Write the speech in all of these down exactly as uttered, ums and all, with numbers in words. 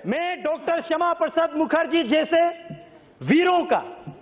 मैं डॉक्टर श्यामा प्रसाद मुखर्जी जैसे वीरों का,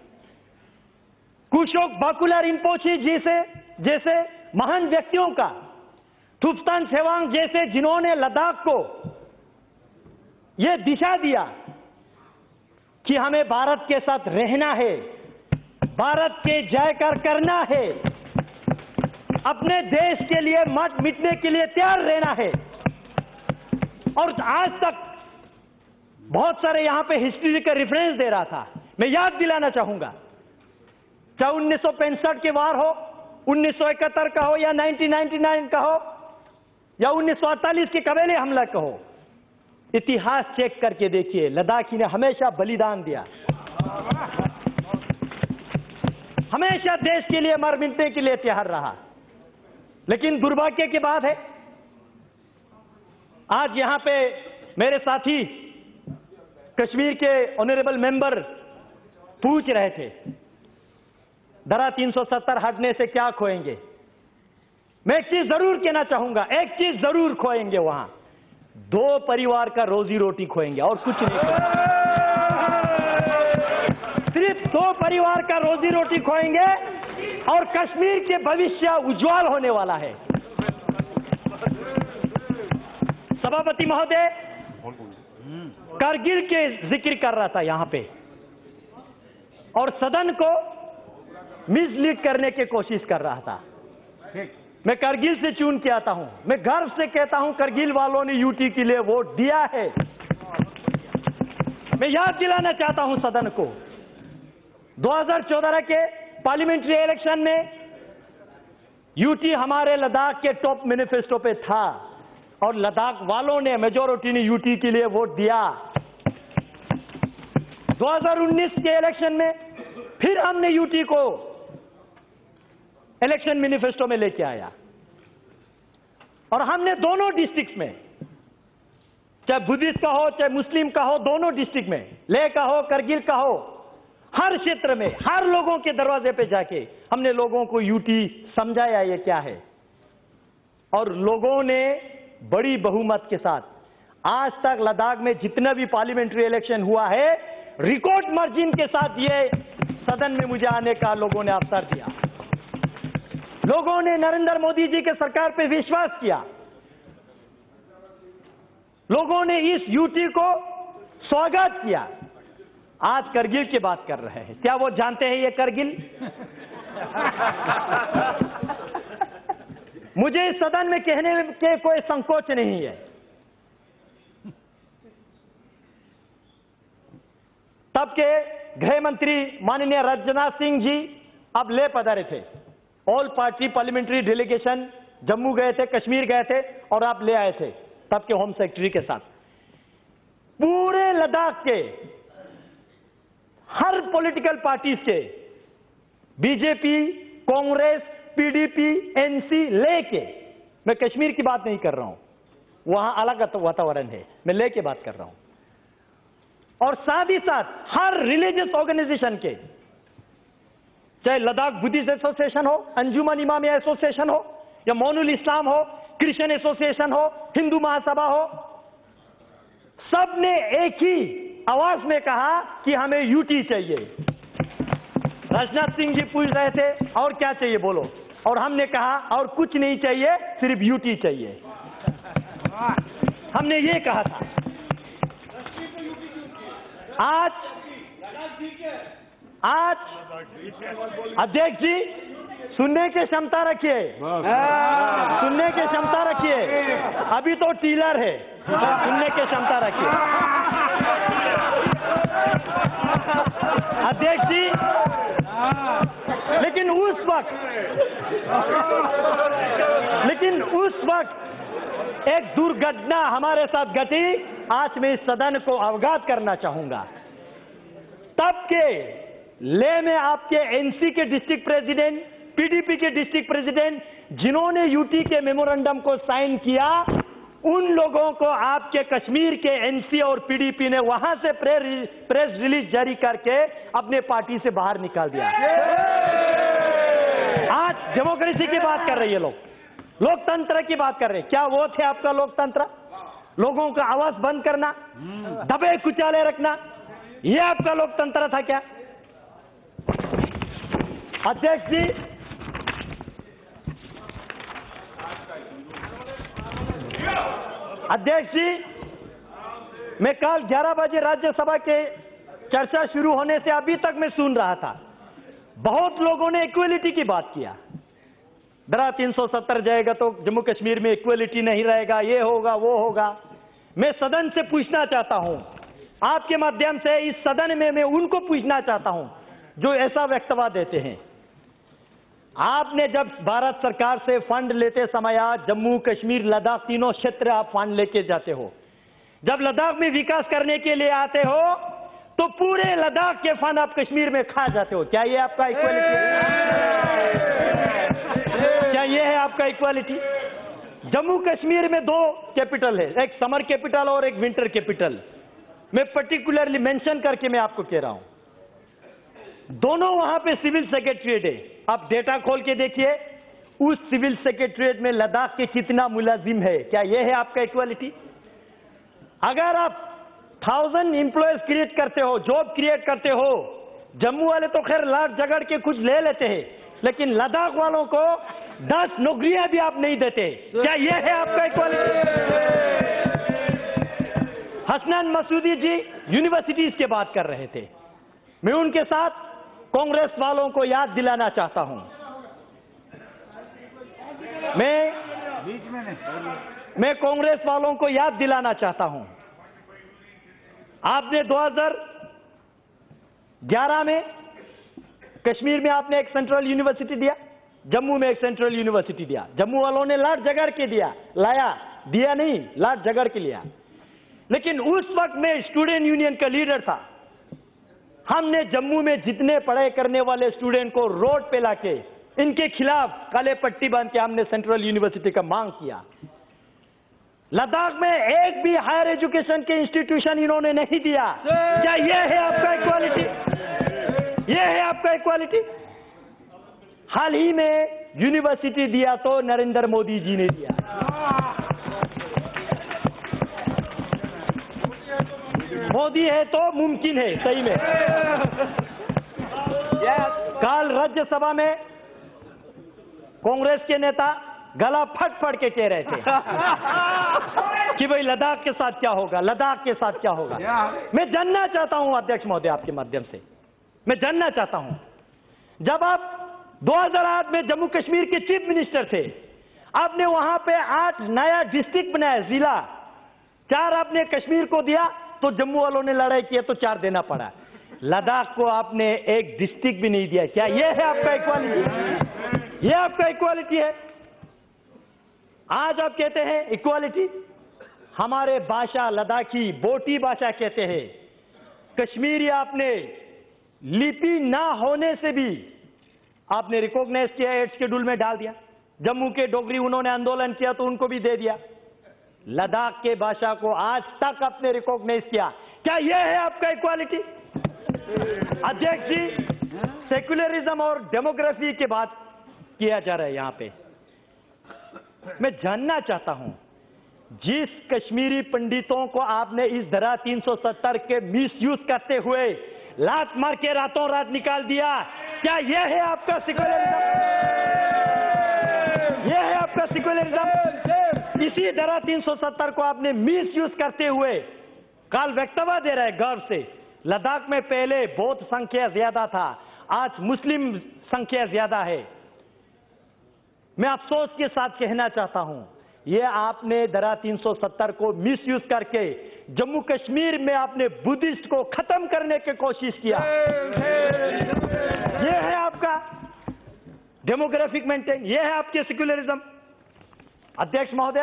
कुशोक बाकुला रिम्पोची जैसे जैसे महान व्यक्तियों का, थुप्तान सेवांग जैसे जिन्होंने लद्दाख को यह दिशा दिया कि हमें भारत के साथ रहना है, भारत के जयकार करना है, अपने देश के लिए मत मिटने के लिए तैयार रहना है। और आज तक बहुत सारे यहां पे हिस्ट्री का रेफरेंस दे रहा था। मैं याद दिलाना चाहूंगा, चाहे उन्नीस सौ पैंसठ के वार हो, उन्नीस सौ इकहत्तर का हो, या उन्नीस सौ निन्यानवे का हो, या उन्नीस सौ अड़तालीस के कबीले हमला का हो, इतिहास चेक करके देखिए, लद्दाखी ने हमेशा बलिदान दिया, हमेशा देश के लिए मर मिटने के लिए तैयार रहा। लेकिन दुर्भाग्य की बात है, आज यहां पे मेरे साथी कश्मीर के ऑनरेबल मेंबर पूछ रहे थे, धारा तीन सौ सत्तर हटने से क्या खोएंगे। मैं एक चीज जरूर कहना चाहूंगा, एक चीज जरूर खोएंगे, वहां दो परिवार का रोजी रोटी खोएंगे और कुछ नहीं खोएंगे। सिर्फ दो परिवार का रोजी रोटी खोएंगे और कश्मीर के भविष्य उज्जवल होने वाला है। सभापति महोदय कारगिल के जिक्र कर रहा था यहां पे और सदन को मिसलीड करने की कोशिश कर रहा था। मैं कारगिल से चुन के आता हूं, मैं गर्व से कहता हूं कारगिल वालों ने यूटी के लिए वोट दिया है। मैं याद दिलाना चाहता हूं सदन को, दो हज़ार चौदह के पार्लियामेंट्री इलेक्शन में यूटी हमारे लद्दाख के टॉप मैनिफेस्टो पे था और लद्दाख वालों ने, मेजोरिटी ने यूटी के लिए वोट दिया। दो हज़ार उन्नीस के इलेक्शन में फिर हमने यूटी को इलेक्शन मैनिफेस्टो में लेके आया और हमने दोनों डिस्ट्रिक्ट में, चाहे बुद्धिस्ट का हो चाहे मुस्लिम का हो, दोनों डिस्ट्रिक्ट में, लेह का हो करगिल का हो, हर क्षेत्र में हर लोगों के दरवाजे पे जाके हमने लोगों को यूटी समझाया ये क्या है। और लोगों ने बड़ी बहुमत के साथ आज तक लद्दाख में जितना भी पार्लियामेंट्री इलेक्शन हुआ है, रिकॉर्ड मार्जिन के साथ ये सदन में मुझे आने का लोगों ने अवसर दिया। लोगों ने नरेंद्र मोदी जी के सरकार पे विश्वास किया, लोगों ने इस यूटी को स्वागत किया। आज करगिल की बात कर रहे हैं, क्या वो जानते हैं ये करगिल? मुझे इस सदन में कहने के कोई संकोच नहीं है। तब के गृह मंत्री माननीय राजनाथ सिंह जी अब ले पधारे थे, all party parliamentary delegation Jammu गए थे, कश्मीर गए थे और आप ले आए थे तब के होम सेक्रेटरी के साथ। पूरे लद्दाख के हर पॉलिटिकल पार्टीज के, बीजेपी, कांग्रेस, पीडीपी, एनसी लेके, मैं कश्मीर की बात नहीं कर रहा हूं, वहां अलग वातावरण है, मैं लेके बात कर रहा हूं। और साथ ही साथ हर रिलीजियस ऑर्गेनाइजेशन के, चाहे लद्दाख बुद्धिस्ट एसोसिएशन हो, अंजुमन इमामिया एसोसिएशन हो, या मोनुल इस्लाम हो, क्रिश्चियन एसोसिएशन हो, हिंदू महासभा हो, सब ने एक ही आवाज में कहा कि हमें यूटी चाहिए। राजनाथ सिंह जी पूछ रहे थे और क्या चाहिए बोलो, और हमने कहा और कुछ नहीं चाहिए, सिर्फ यूटी चाहिए। हमने ये कहा था। आज आज अध्यक्ष जी सुनने की क्षमता रखिए, सुनने की क्षमता रखिए, अभी तो टीलर है, सुनने की क्षमता रखिए। अध्यक्ष जी, लेकिन उस वक्त लेकिन उस वक्त एक दुर्घटना हमारे साथ घटी, आज मैं इस सदन को अवगत करना चाहूंगा। तब के ले में आपके एनसी के डिस्ट्रिक्ट प्रेसिडेंट, पीडीपी के डिस्ट्रिक्ट प्रेसिडेंट, जिन्होंने यूटी के मेमोरेंडम को साइन किया, उन लोगों को आपके कश्मीर के एनसी और पीडीपी ने वहां से प्रेस रिलीज जारी करके अपने पार्टी से बाहर निकाल दिया। आज डेमोक्रेसी की बात कर रही है लोग, लोकतंत्र की बात कर रहे हैं। क्या वो थे आपका लोकतंत्र? लोगों का आवाज बंद करना, दबे कुचाले रखना, यह आपका लोकतंत्र था क्या? अध्यक्ष जी, अध्यक्ष जी, मैं कल ग्यारह बजे राज्यसभा के चर्चा शुरू होने से अभी तक मैं सुन रहा था, बहुत लोगों ने इक्वलिटी की बात किया। धारा तीन सौ सत्तर जाएगा तो जम्मू कश्मीर में इक्वलिटी नहीं रहेगा, ये होगा वो होगा। मैं सदन से पूछना चाहता हूं, आपके माध्यम से इस सदन में मैं उनको पूछना चाहता हूं जो ऐसा वक्तव्य देते हैं। आपने जब भारत सरकार से फंड लेते समय आज जम्मू कश्मीर लद्दाख तीनों क्षेत्र आप फंड लेके जाते हो, जब लद्दाख में विकास करने के लिए आते हो तो पूरे लद्दाख के फंड आप कश्मीर में खा जाते हो। क्या ये आपका इक्वालिटी है? क्या ये है आपका इक्वालिटी? जम्मू कश्मीर में दो कैपिटल है, एक समर कैपिटल और एक विंटर कैपिटल। मैं पर्टिकुलरली मेंशन करके मैं आपको कह रहा हूं, दोनों वहां पे सिविल सेक्रेटरीट है। आप डेटा खोल के देखिए, उस सिविल सेक्रेटरीट में लद्दाख के कितना मुलाजिम है। क्या यह है आपका इक्वालिटी? अगर आप थाउजेंड इंप्लॉयज क्रिएट करते हो, जॉब क्रिएट करते हो, जम्मू वाले तो खैर लाट झगड़ के कुछ ले लेते हैं, लेकिन लद्दाख वालों को दस नौकरियां भी आप नहीं देते। क्या यह है आपका इक्वालिटी? हसनैन मसूदी जी यूनिवर्सिटीज की बात कर रहे थे, मैं उनके साथ कांग्रेस वालों को याद दिलाना चाहता हूं। मैं बीच में मैं कांग्रेस वालों को याद दिलाना चाहता हूं, आपने दो हज़ार ग्यारह में कश्मीर में आपने एक सेंट्रल यूनिवर्सिटी दिया, जम्मू में एक सेंट्रल यूनिवर्सिटी दिया। जम्मू वालों ने लाट झगड़ के दिया, लाया दिया नहीं, लाट झगड़ के लिया। लेकिन उस वक्त में स्टूडेंट यूनियन का लीडर था, हमने जम्मू में जितने पढ़ाई करने वाले स्टूडेंट को रोड पे लाके इनके खिलाफ काले पट्टी बांध के हमने सेंट्रल यूनिवर्सिटी का मांग किया। लद्दाख में एक भी हायर एजुकेशन के इंस्टीट्यूशन इन्होंने नहीं दिया। क्या यह है आपका इक्वालिटी? यह है आपका इक्वालिटी? हाल ही में यूनिवर्सिटी दिया तो नरेंद्र मोदी जी ने दिया। मोदी है तो मुमकिन है, सही में। कल राज्यसभा में कांग्रेस के नेता गला फट फट के कह रहे थे कि भाई लद्दाख के साथ क्या होगा, लद्दाख के साथ क्या होगा। मैं जानना चाहता हूं अध्यक्ष महोदय, आपके माध्यम से मैं जानना चाहता हूं, जब आप दो हज़ार आठ में जम्मू कश्मीर के चीफ मिनिस्टर थे, आपने वहां पे आठ नया डिस्ट्रिक्ट बनाया, जिला चार आपने कश्मीर को दिया तो जम्मू वालों ने लड़ाई किया तो चार देना पड़ा। लद्दाख को आपने एक डिस्ट्रिक्ट भी नहीं दिया। क्या यह है आपका इक्वालिटी? यह आपका इक्वालिटी है? आज आप कहते हैं इक्वालिटी, हमारे भाषा लद्दाखी बोटी भाषा कहते हैं, कश्मीरी आपने लिपि ना होने से भी आपने रिकॉग्नाइज किया, एड शेड्यूल में डाल दिया। जम्मू के डोगरी उन्होंने आंदोलन किया तो उनको भी दे दिया। लद्दाख के भाषा को आज तक आपने रिकॉग्नाइज किया। क्या यह है आपका इक्वालिटी? अध्यक्ष जी, सेक्युलरिज्म और डेमोग्राफी की बात किया जा रहा है यहां पे। मैं जानना चाहता हूं, जिस कश्मीरी पंडितों को आपने इस धारा तीन सौ सत्तर के मिसयूज करते हुए लात मार के रातों रात निकाल दिया, क्या यह है आपका सेक्युलरिज्म? यह है आपका सेक्युलरिज्म? इसी धारा तीन सौ सत्तर को आपने मिसयूज करते हुए कल वक्तव्य दे रहे गर्व से, लद्दाख में पहले बौद्ध संख्या ज्यादा था, आज मुस्लिम संख्या ज्यादा है। मैं अफसोस के साथ कहना चाहता हूं, यह आपने धारा तीन सौ सत्तर को मिसयूज करके जम्मू कश्मीर में आपने बुद्धिस्ट को खत्म करने की कोशिश किया। यह है आपका डेमोग्राफिक मेंटेन, यह है आपके सेक्युलरिज्म। अध्यक्ष महोदय,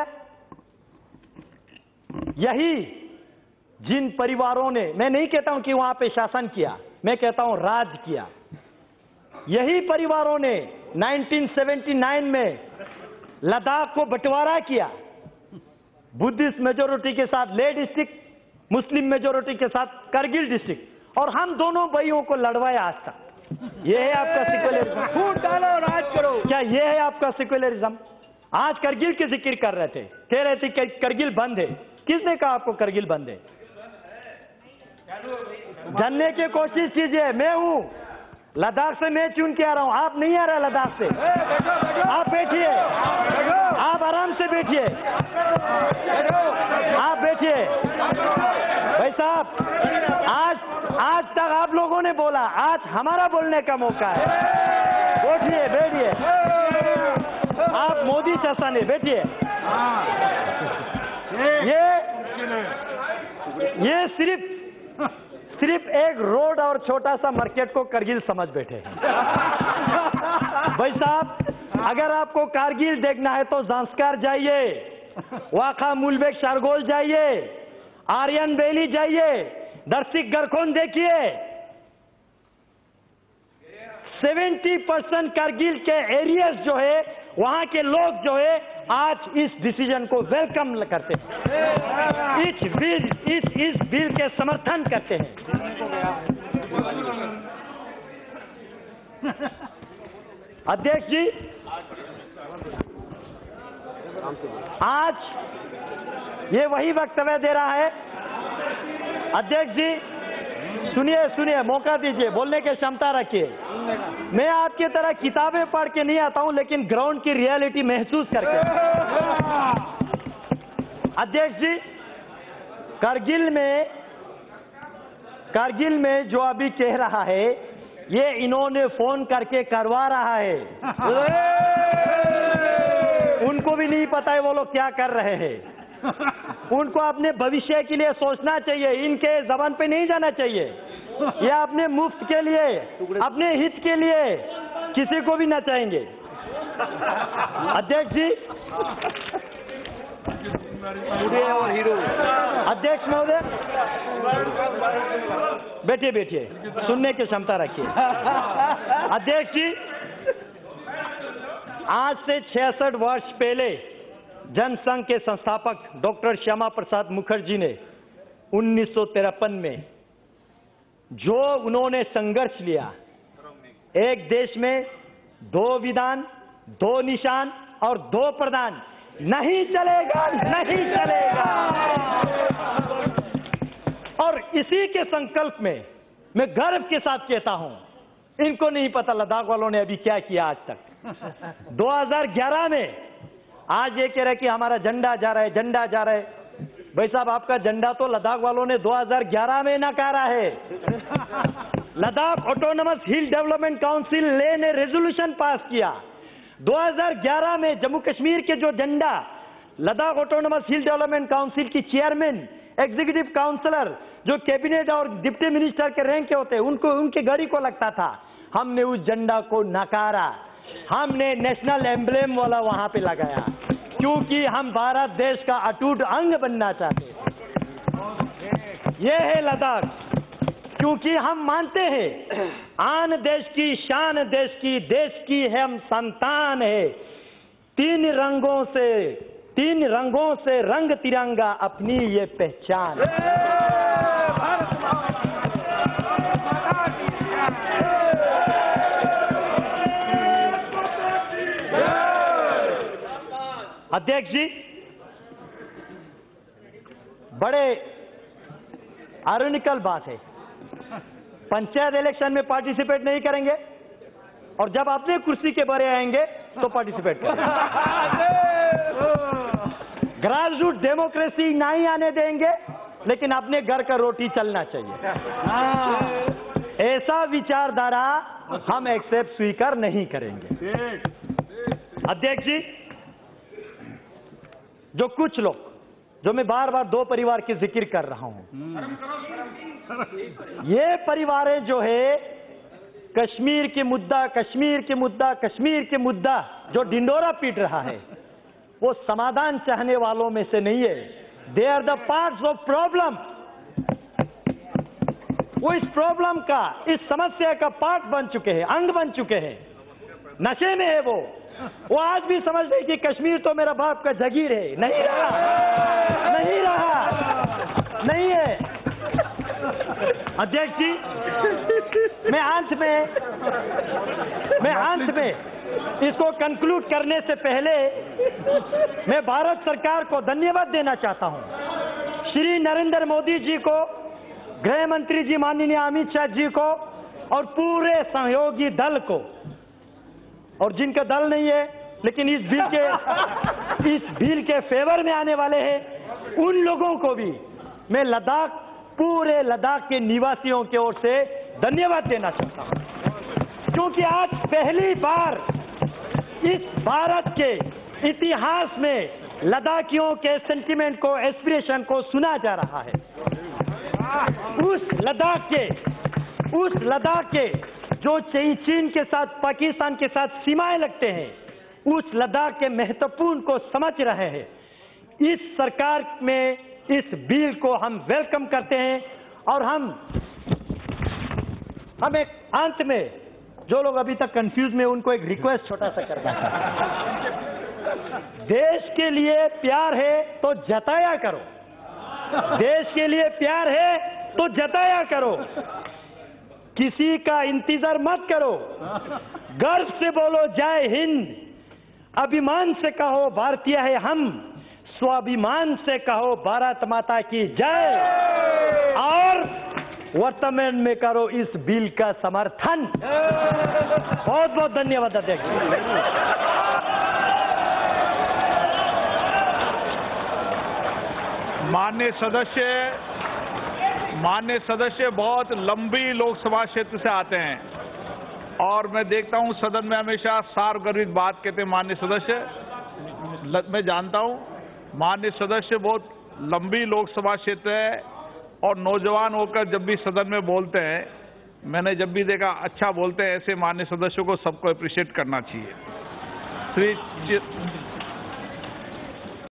यही जिन परिवारों ने, मैं नहीं कहता हूं कि वहां पे शासन किया, मैं कहता हूं राज किया, यही परिवारों ने उन्नीस सौ उन्यासी में लद्दाख को बंटवारा किया, बुद्धिस्ट मेजोरिटी के साथ ले डिस्ट्रिक्ट, मुस्लिम मेजोरिटी के साथ करगिल डिस्ट्रिक्ट, और हम दोनों भाइयों को लड़वाया आज तक। यह है आपका सेक्युलरिज्म? फूट डालो, राज करो। क्या यह है आपका सेक्युलरिज्म? आज करगिल के जिक्र कर रहे थे, कह रहे थे कि करगिल बंद है, किसने कहा आपको करगिल बंद है? जानने की कोशिश कीजिए। मैं हूं लद्दाख से, मैं चुन के आ रहा हूं, आप नहीं आ रहे लद्दाख से। आप बैठिए, आप आराम से बैठिए, आप बैठिए। भाई साहब, आज आज तक आप लोगों ने बोला, आज हमारा बोलने का मौका है। बैठिए, बैठिए। आप मोदी शासन है, बैठिए। ये ये सिर्फ सिर्फ एक रोड और छोटा सा मार्केट को करगिल समझ बैठे हैं। भाई साहब, अगर आपको कारगिल देखना है तो जांस्कार जाइए, वाखा मुलबेक शारगोल जाइए, आर्यन वैली जाइए, दर्शिक गरखोन देखिए। सत्तर परसेंट कारगिल के एरियाज जो है, वहां के लोग जो है आज इस डिसीजन को वेलकम करते हैं, इस बिल इस इस बिल के समर्थन करते हैं। अध्यक्ष जी, आज ये वही वक्तव्य दे रहा है। अध्यक्ष जी सुनिए, सुनिए, मौका दीजिए, बोलने की क्षमता रखिए। मैं आपकी तरह किताबें पढ़ के नहीं आता हूं, लेकिन ग्राउंड की रियलिटी महसूस करके। अध्यक्ष जी, कारगिल में कारगिल में जो अभी कह रहा है, ये इन्होंने फोन करके करवा रहा है। उनको भी नहीं पता है वो लोग क्या कर रहे हैं। उनको अपने भविष्य के लिए सोचना चाहिए, इनके जबान पे नहीं जाना चाहिए। ये अपने मुफ्त के लिए, अपने हित के लिए किसी को भी ना चाहेंगे। अध्यक्ष जी, अध्यक्ष महोदय, बैठिए बैठिए, सुनने की क्षमता रखिए। अध्यक्ष जी, आज से छियासठ वर्ष पहले जनसंघ के संस्थापक डॉक्टर श्यामा प्रसाद मुखर्जी ने उन्नीस सौ तिरपन में जो उन्होंने संघर्ष लिया, एक देश में दो विधान, दो निशान और दो प्रधान, नहीं चलेगा, नहीं चलेगा। और इसी के संकल्प में मैं गर्व के साथ कहता हूं, इनको नहीं पता लद्दाख वालों ने अभी क्या किया आज तक। दो हज़ार ग्यारह में आज ये कह रहे कि हमारा झंडा जा रहा है, झंडा जा रहा है। भाई साहब, आपका झंडा तो लद्दाख वालों ने दो हज़ार ग्यारह में नकारा है। Ladakh autonomous hill development council Leh ने रेजोल्यूशन पास किया। दो हज़ार ग्यारह में जम्मू कश्मीर के जो झंडा Ladakh autonomous hill development council की चेयरमैन, एग्जीक्यूटिव काउंसलर, जो कैबिनेट और डिप्टी मिनिस्टर के रैंक के होते, उनको उनके गाड़ी को लगता था, हमने उस झंडा को नकारा। हमने नेशनल एम्ब्लेम वाला वहां पे लगाया, क्योंकि हम भारत देश का अटूट अंग बनना चाहते हैं। यह है लद्दाख, क्योंकि हम मानते हैं आन देश की शान, देश की देश की हम संतान है। तीन रंगों से तीन रंगों से रंग तिरंगा अपनी ये पहचान। अध्यक्ष जी, बड़े आयरनिकल बात है, पंचायत इलेक्शन में पार्टिसिपेट नहीं करेंगे और जब अपने कुर्सी के बारे आएंगे तो पार्टिसिपेट करेंगे। ग्रास रूट डेमोक्रेसी नहीं आने देंगे, लेकिन अपने घर का रोटी चलना चाहिए। ऐसा विचारधारा हम एक्सेप्ट स्वीकार नहीं करेंगे। अध्यक्ष जी, जो कुछ लोग, जो मैं बार बार दो परिवार की जिक्र कर रहा हूं, ये परिवारें जो है कश्मीर के मुद्दा कश्मीर के मुद्दा कश्मीर के मुद्दा जो डिंडोरा पीट रहा है, वो समाधान चाहने वालों में से नहीं है। They are the parts of problem. वो इस प्रॉब्लम का, इस समस्या का पार्ट बन चुके हैं, अंग बन चुके हैं। नशे में है वो वो आज भी समझ रहे कि कश्मीर तो मेरा बाप का जागीर है। नहीं रहा, नहीं रहा, नहीं है। अध्यक्ष जी, मैं अंत में मैं अंत में इसको कंक्लूड करने से पहले मैं भारत सरकार को धन्यवाद देना चाहता हूं। श्री नरेंद्र मोदी जी को, गृह मंत्री जी माननीय अमित शाह जी को और पूरे सहयोगी दल को, और जिनका दल नहीं है लेकिन इस बिल के इस बिल के फेवर में आने वाले हैं, उन लोगों को भी मैं लद्दाख, पूरे लद्दाख के निवासियों की ओर से धन्यवाद देना चाहता हूं, क्योंकि आज पहली बार इस भारत के इतिहास में लद्दाखियों के सेंटिमेंट को, एस्पिरेशन को सुना जा रहा है। उस लद्दाख के उस लद्दाख के जो चीन के साथ, पाकिस्तान के साथ सीमाएं लगते हैं, उस लद्दाख के महत्वपूर्ण को समझ रहे हैं। इस सरकार में इस बिल को हम वेलकम करते हैं और हम हम एक अंत में जो लोग अभी तक कंफ्यूज में, उनको एक रिक्वेस्ट छोटा सा करना है। देश के लिए प्यार है तो जताया करो, देश के लिए प्यार है तो जताया करो, किसी का इंतजार मत करो, गर्व से बोलो जय हिंद, अभिमान से कहो भारतीय है हम, स्वाभिमान से कहो भारत माता की जय, और वर्तमान में करो इस बिल का समर्थन। बहुत बहुत धन्यवाद अध्यक्ष। माननीय सदस्य माननीय सदस्य बहुत लंबी लोकसभा क्षेत्र से आते हैं और मैं देखता हूं सदन में हमेशा सार्वगर्भित बात कहते हैं माननीय सदस्य। मैं जानता हूं माननीय सदस्य बहुत लंबी लोकसभा क्षेत्र है और नौजवान होकर जब भी सदन में बोलते हैं, मैंने जब भी देखा अच्छा बोलते हैं। ऐसे माननीय सदस्यों को सबको अप्रिशिएट करना चाहिए। श्री